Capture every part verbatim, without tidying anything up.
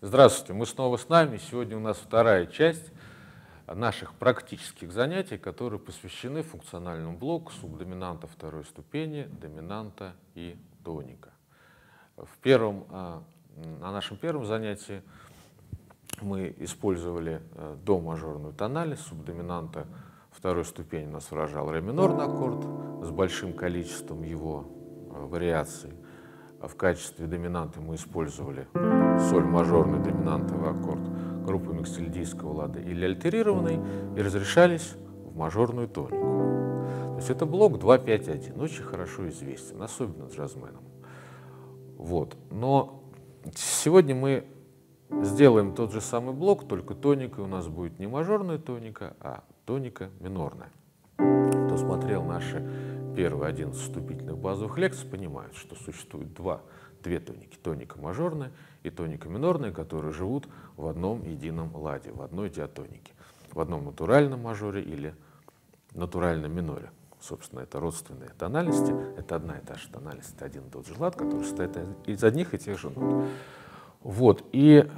Здравствуйте, мы снова с нами. Сегодня у нас вторая часть наших практических занятий, которые посвящены функциональному блоку субдоминанта второй ступени, доминанта и тоника. В первом, на нашем первом занятии мы использовали до мажорную тональность субдоминанта второй ступени. У нас выражал ре минорный аккорд с большим количеством его вариаций. В качестве доминанты мы использовали соль мажорный доминантовый аккорд группы миксельдийского лада или альтерированный и разрешались в мажорную тонику. То есть это блок два пять один, очень хорошо известен, особенно джазменам. Вот. Но сегодня мы сделаем тот же самый блок, только тоникой у нас будет не мажорная тоника, а тоника минорная. Кто смотрел наши первые одиннадцать вступительных базовых лекций, понимают, что существует два, две тоники, тоника мажорная и тоника минорная, которые живут в одном едином ладе, в одной диатонике, в одном натуральном мажоре или натуральном миноре. Собственно, это родственные тональности, это одна и та же тональность, это один и тот же лад, который состоит из одних и тех же нот. Вот, и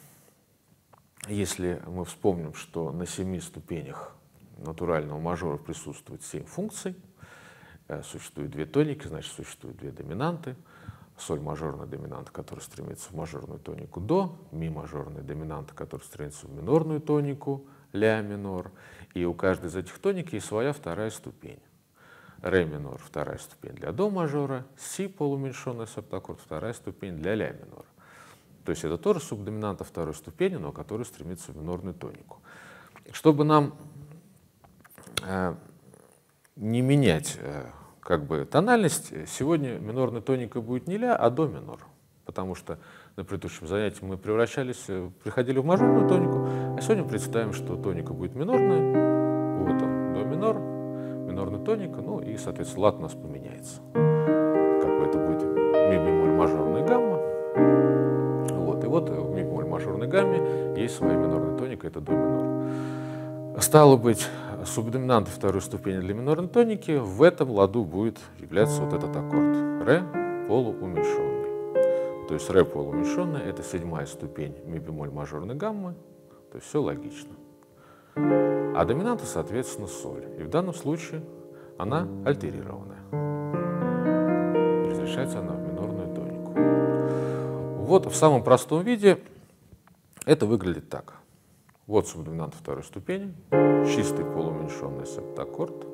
если мы вспомним, что на семи ступенях натурального мажора присутствует семь функций, существует две тоники, значит, существуют две доминанты. Соль мажорная доминанта, которая стремится в мажорную тонику до, ми мажорная доминанта, которая стремится в минорную тонику, ля минор. И у каждой из этих тоник есть своя вторая ступень. Ре минор, вторая ступень для до мажора, си полууменьшенный септаккорд, вторая ступень для ля минора. То есть это тоже субдоминанта второй ступени, но которая стремится в минорную тонику. Чтобы нам э, не менять э, как бы тональность, сегодня минорной тоникой будет не ля, а до минор. Потому что на предыдущем занятии мы превращались, приходили в мажорную тонику, а сегодня представим, что тоника будет минорная. Вот он, до минор, минорная тоника, ну и, соответственно, лад у нас поменяется. Как бы это будет ми бемоль мажорная гамма. Вот, и вот в ми бемоль мажорной гамме есть своя минорная тоника, это до минор. Стало быть, субдоминантой второй ступени для минорной тоники в этом ладу будет являться вот этот аккорд ре полууменьшенный. То есть ре полууменьшенный — это седьмая ступень ми бемоль мажорной гаммы, то есть все логично. А доминанта, соответственно, соль. И в данном случае она альтерированная. Разрешается она в минорную тонику. Вот в самом простом виде это выглядит так. Вот субдоминант второй ступени, чистый полууменьшенный септаккорд.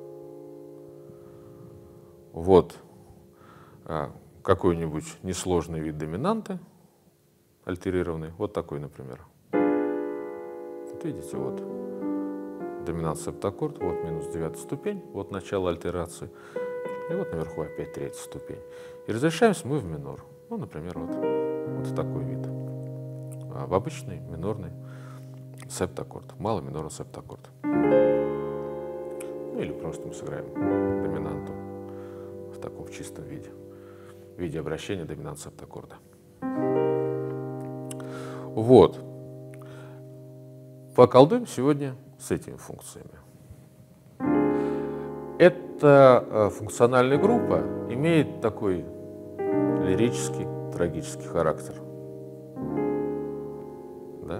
Вот а, какой-нибудь несложный вид доминанты, альтерированный, вот такой, например. Вот видите, вот доминант септаккорд, вот минус девятая ступень, вот начало альтерации, и вот наверху опять третья ступень. И разрешаемся мы в минор. Ну, например, вот, вот такой вид, а, в обычный минорный септаккорд, маломинорный септаккорд. Ну, или просто мы сыграем доминанту в таком чистом виде, в виде обращения доминант септаккорда. Вот. Поколдуем сегодня с этими функциями. Эта функциональная группа имеет такой лирический, трагический характер. Да?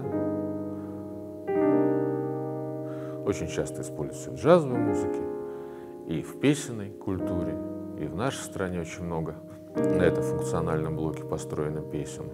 Очень часто используется в джазовой музыке, и в песенной культуре, и в нашей стране очень много на этом функциональном блоке построено песен.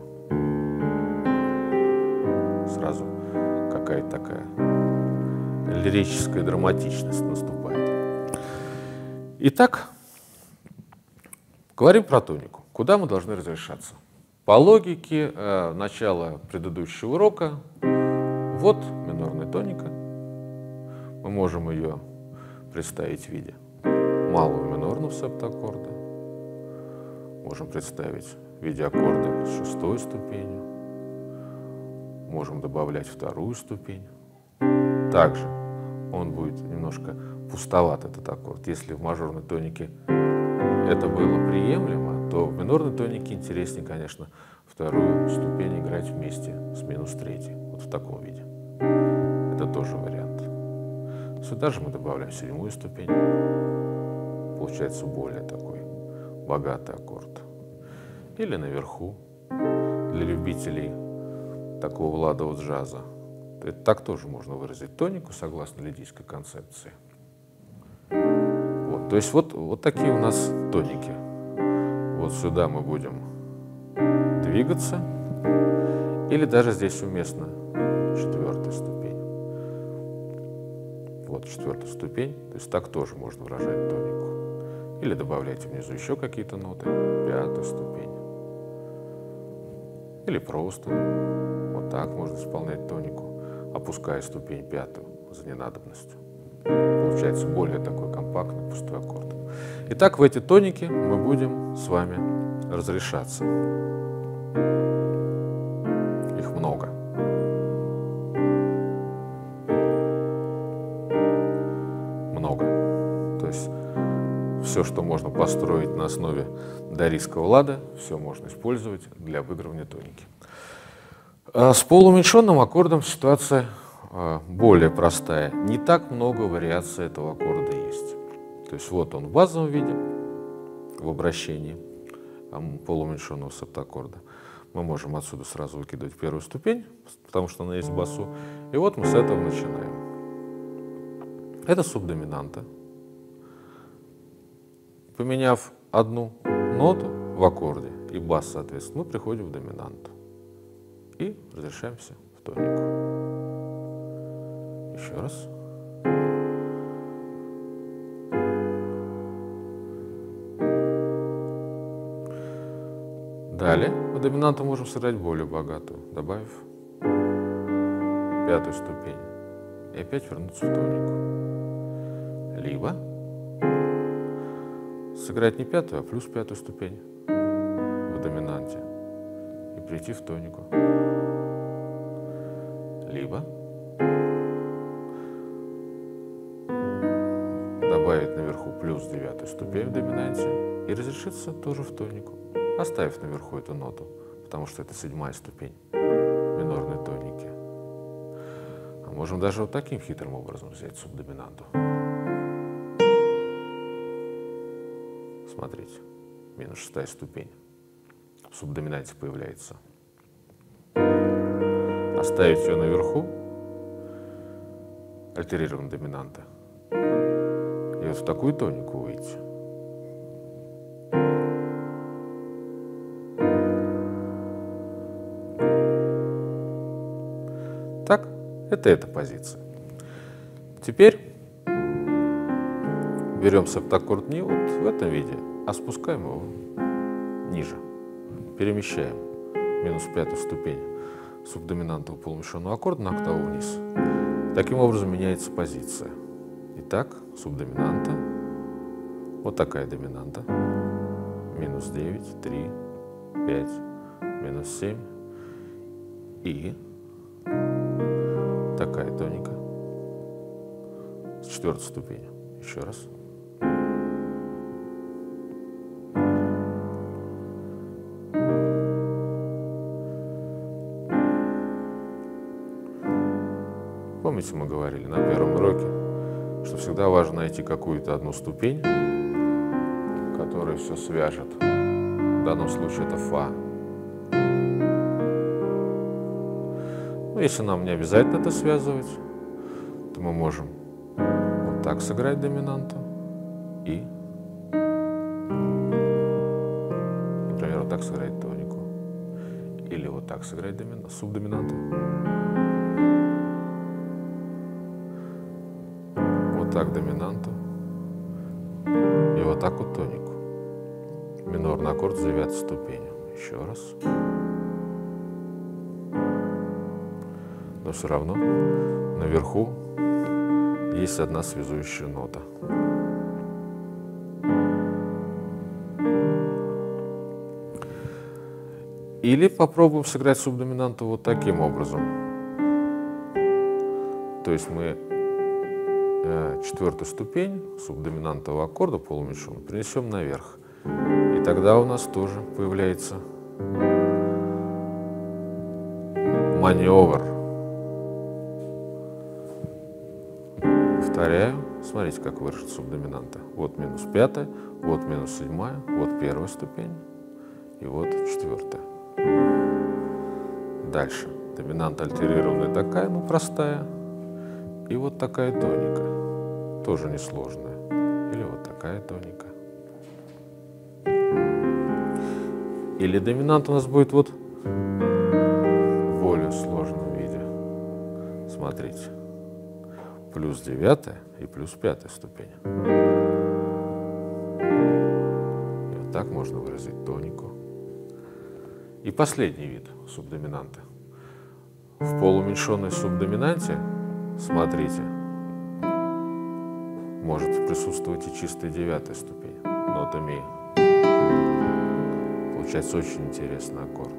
Сразу какая-то такая лирическая драматичность наступает. Итак, говорим про тонику. Куда мы должны разрешаться? По логике э, начала предыдущего урока, вот минорная тоника. Мы можем ее представить в виде малого минорного септаккорда. Можем представить в виде аккорда с шестой ступенью. Можем добавлять вторую ступень. Также он будет немножко пустоват, этот аккорд. Если в мажорной тонике это было приемлемо, то в минорной тонике интереснее, конечно, вторую ступень играть вместе с минус третьей. Вот в таком виде. Это тоже вариант. Сюда же мы добавляем седьмую ступень. Получается более такой богатый аккорд. Или наверху, для любителей такого ладового джаза. Это так тоже можно выразить тонику, согласно лидийской концепции. Вот, то есть вот, вот такие у нас тоники. Вот сюда мы будем двигаться, или даже здесь уместно четвертая ступень. Вот четвертая ступень, то есть так тоже можно выражать тонику. Или добавляйте внизу еще какие-то ноты, пятая ступень. Или просто вот так можно исполнять тонику, опуская ступень пятую за ненадобностью. Получается более такой компактный пустой аккорд. Итак, в эти тоники мы будем с вами разрешаться. Их много. Много. То есть все, что можно построить на основе дорийского лада, все можно использовать для обыгрывания тоники. С полууменьшенным аккордом ситуация более простая. Не так много вариаций этого аккорда есть. То есть вот он в базовом виде, в обращении полууменьшенного септаккорда. Мы можем отсюда сразу выкидывать первую ступень, потому что она есть в басу. И вот мы с этого начинаем. Это субдоминанта. Поменяв одну ноту в аккорде и бас, соответственно, мы приходим в доминанту. И разрешаемся в тонику. Еще раз. Далее в доминанту можем сыграть более богатую, добавив пятую ступень. И опять вернуться в тонику. Либо сыграть не пятую, а плюс пятую ступень в доминанте и прийти в тонику. Либо добавить наверху плюс девятую ступень в доминанте и разрешиться тоже в тонику, оставив наверху эту ноту, потому что это седьмая ступень минорной тоники. А можем даже вот таким хитрым образом взять субдоминанту. Смотрите, минус шестая ступень в субдоминанте появляется. Оставить ее наверху, альтерированная доминанта, и вот в такую тонику выйти. Так, это эта позиция. Теперь берем септаккорд не вот в этом виде, а спускаем его ниже. Перемещаем минус пятую ступень субдоминантового полумещенного аккорда на октаву вниз. Таким образом меняется позиция. Итак, субдоминанта, вот такая доминанта, минус девять, три, пять, минус семь и такая тоника с четвертой ступенью. Еще раз. Помните, мы говорили на первом уроке, что всегда важно найти какую-то одну ступень, которая все свяжет. В данном случае это фа. Но если нам не обязательно это связывать, то мы можем вот так сыграть доминанту и, например, вот так сыграть тонику. Или вот так сыграть доминанту, субдоминанту. Вот так доминанту. И вот так вот тонику. Минорный аккорд с девятой ступенью. Еще раз. Но все равно наверху есть одна связующая нота. Или попробуем сыграть субдоминанту вот таким образом. То есть мы э, четвертую ступень субдоминантового аккорда полуменьшенного перенесем наверх. И тогда у нас тоже появляется маневр. Повторяю. Смотрите, как выражена субдоминанта. Вот минус пятая, вот минус седьмая, вот первая ступень и вот четвертая. Дальше Доминанта альтерированная такая, ну простая. И вот такая тоника, тоже несложная. Или вот такая тоника. Или доминант у нас будет вот в более сложном виде. Смотрите. Плюс девятая и плюс пятая ступень. И вот так можно выразить тонику. И последний вид субдоминанты. В полууменьшенной субдоминанте, смотрите, может присутствовать и чистая девятая ступень, нота ми. Получается очень интересный аккорд.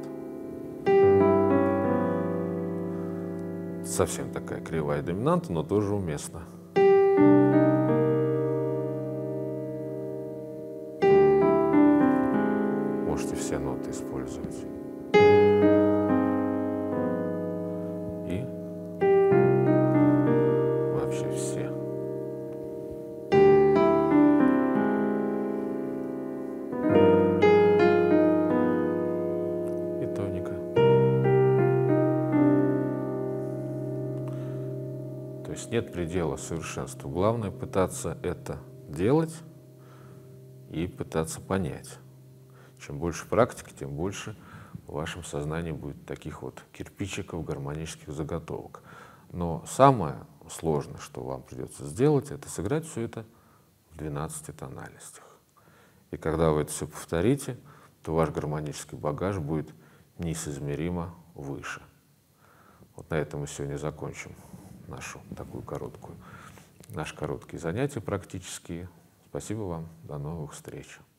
Совсем такая кривая доминанта, но тоже уместна. Можете все ноты использовать. И вообще все. И тоника. То есть нет предела совершенству. Главное пытаться это делать и пытаться понять. Чем больше практики, тем больше в вашем сознании будет таких вот кирпичиков, гармонических заготовок. Но самое сложное, что вам придется сделать, это сыграть все это в двенадцати тональностях. И когда вы это все повторите, то ваш гармонический багаж будет несоизмеримо выше. Вот на этом мы сегодня закончим нашу такую короткую, наши короткие занятия практические. Спасибо вам, до новых встреч.